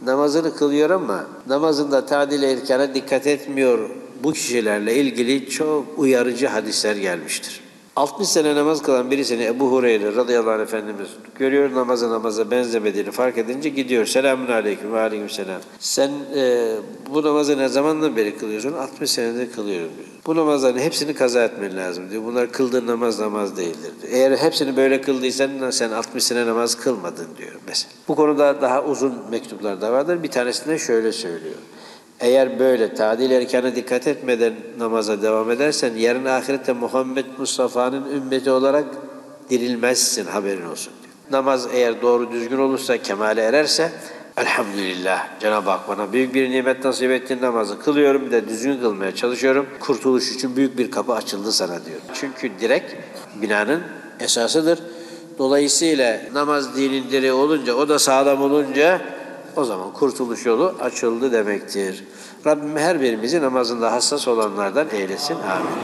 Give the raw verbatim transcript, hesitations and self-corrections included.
namazını kılıyor ama namazında tadil-i erkana dikkat etmiyor. Bu kişilerle ilgili çok uyarıcı hadisler gelmiştir. altmış sene namaz kılan birisini Ebu Hureyre radıyallahu anh Efendimiz görüyor, namazı namaza benzemediğini fark edince gidiyor. Selamun aleyküm ve aleyküm selam. Sen e, bu namazı ne zamandan beri kılıyorsun? altmış senedir kılıyorum diyor. Bu namazların hepsini kaza etmen lazım diyor. Bunlar kıldığın namaz namaz değildir diyor. Eğer hepsini böyle kıldıysan sen altmış sene namaz kılmadın diyor mesela. Bu konuda daha uzun mektuplar da vardır. Bir tanesinde şöyle söylüyor. Eğer böyle tadil erkana dikkat etmeden namaza devam edersen yarın ahirette Muhammed Mustafa'nın ümmeti olarak dirilmezsin, haberin olsun diyor. Namaz eğer doğru düzgün olursa, kemale ererse elhamdülillah Cenab-ı Hak bana büyük bir nimet nasip etti, namazı kılıyorum, bir de düzgün kılmaya çalışıyorum. Kurtuluş için büyük bir kapı açıldı sana diyor. Çünkü direk binanın esasıdır. Dolayısıyla namaz dinin direği olunca, o da sağlam olunca o zaman kurtuluş yolu açıldı demektir. Rabbim her birimizi namazında hassas olanlardan eylesin. Amin.